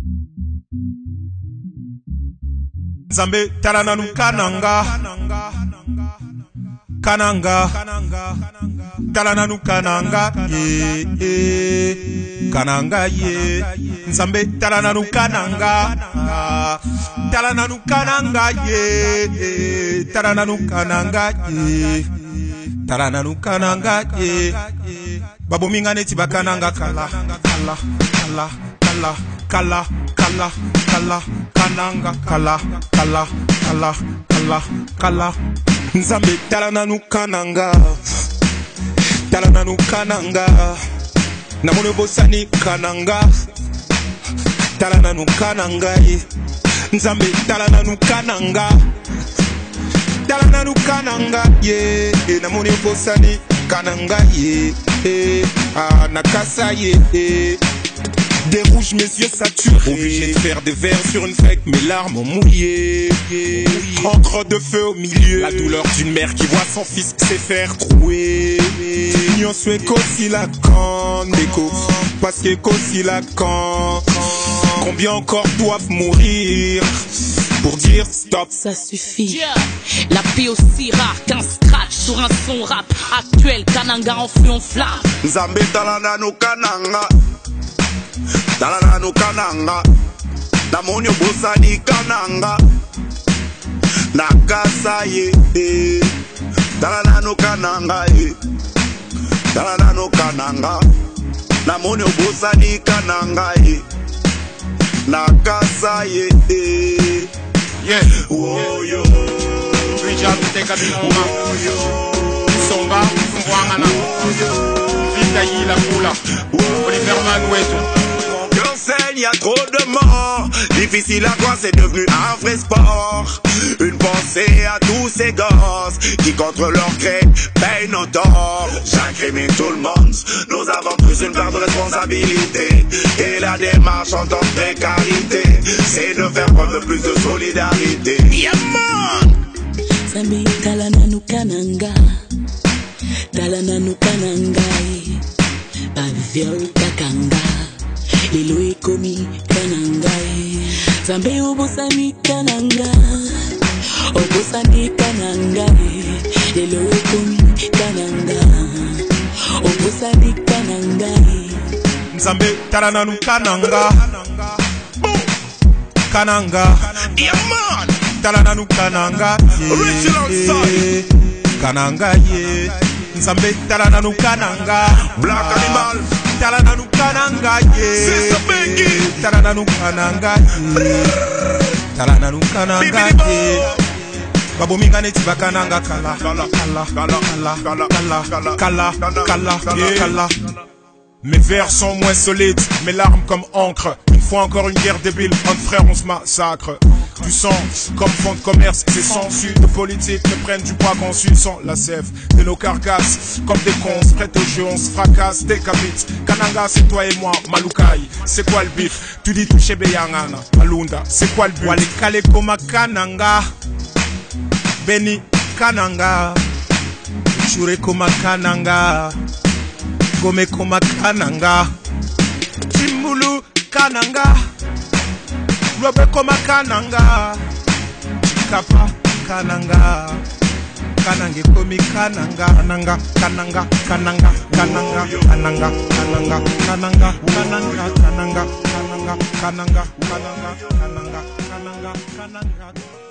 Nzambe talananu kananga kananga talananu kananga kananga ye Nzambe talananu kananga talananu kananga ye talananu kananga ye talananu kananga ye Babo mingane tiba kananga kala kala kala kala kala kala kala kananga kala kala kala kala kala Nzambe talananu kananga namone bosani kananga talananu kananga ye Nzambe talananu kananga ye namone bosani kananga ye nakasa ye Des rouges, mes yeux saturés. Obligé de faire des vers sur une feuille, mes larmes ont mouillé. Encre de feu au milieu. La douleur d'une mère qui voit son fils se faire trouer. Nyon souhait qu'aussi la canne. Parce que qu'aussi la canne. Combien encore doivent mourir pour dire stop? Ça suffit. La paix aussi rare qu'un scratch sur un son rap actuel. Kananga en feu en flamme. Nzambe talananu kananga. Talananu kananga, namoni bosani kananga, nakasa ye, talananu kananga, talananu kananga, namoni bosani kananga, nakasa ye, oh yo, Songa, Mwangana, Vita Yila Kula, Oliver Manueto. Il y a trop de morts, difficile à croire, c'est devenu un vrai sport. Une pensée à tous ces gosses qui contre leur gré payent nos torts. J'incrimine tout le monde, nous avons tous une part de responsabilité. Et la démarche en tant que précarité, c'est de faire preuve de plus de solidarité. Yeah man! Nzambe talananu kananga, talananu kananga, baviol kakanga. Lelo ekomi kananga Nzambe obosani kananga obosani kananga Lelo ekomi kananga obosani kananga Nzambe talananu kananga kananga Yaman talananu kananga kananga ye Nzambe talananu kananga Black Animal talananu kananga ye talananu kananga ye talananu kananga ye Babo mingane tiba kananga kala kala kala kala kala kala kala kala Mes vers sont moins solides, mes larmes comme encre. Une fois encore une guerre débile, entre frères on se massacre. Du sang comme fond de commerce, ces sensus de politique ne prennent du poids conçu sans la sève de nos carcasses. Comme des cons, prêts au jeu, on se fracasse, décapite. Kananga c'est toi et moi, Malukai, c'est quoi le bif? Tu dis touché Beyangana, Alunda, c'est quoi le but? Wale kale koma kananga, Beni kananga, Chure koma kananga. Gome koma kananga Chimbulu kananga Robe koma kananga Chikapa kananga Kanange komi kananga Kananga, kananga, kananga, kananga Kananga, kananga, kananga, kananga Kananga, kananga, kananga, kananga Kananga, kananga, kananga